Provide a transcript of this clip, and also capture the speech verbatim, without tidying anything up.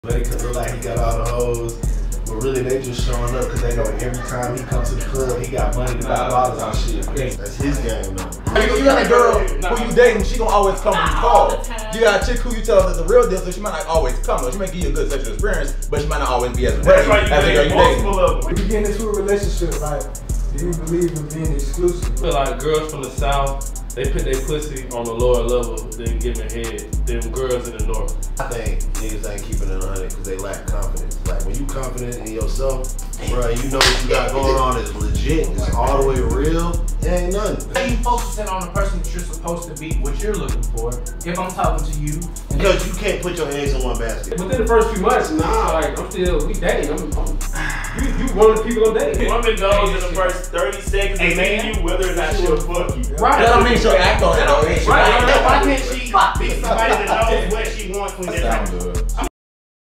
But it could look like he got all the hoes, but really they just showing up because they know every time he comes to the club, he got money to buy bottles and shit. That's his game though. You got a girl who you dating, she gonna always come when you call. You got a chick who you tell is the real deal, so she might not always come. She might give you a good sexual experience, but she might not always be as ready as the girl you dating. When you get into a relationship, like, do you believe in being exclusive? I feel like girls from the South, they put their pussy on the lower level than giving head than girls in the North. I think niggas ain't keeping it one hundred because they lack confidence. Like when you confident in yourself, bro, you know what you got going on is legit, it's all the way real, it ain't nothing. Are you focusing on the person that you're supposed to be, what you're looking for, if I'm talking to you? Because you can't put your eggs in one basket. Within the first few months, nah, like, I'm still, we dating. I'm, I'm, you, you one of the people on dating. Woman knows in the first thirty seconds of seeing you whether or not she'll fuck you. Right. That don't mean she'll act on it though. Right. Why can't she be somebody that knows what she wants when they're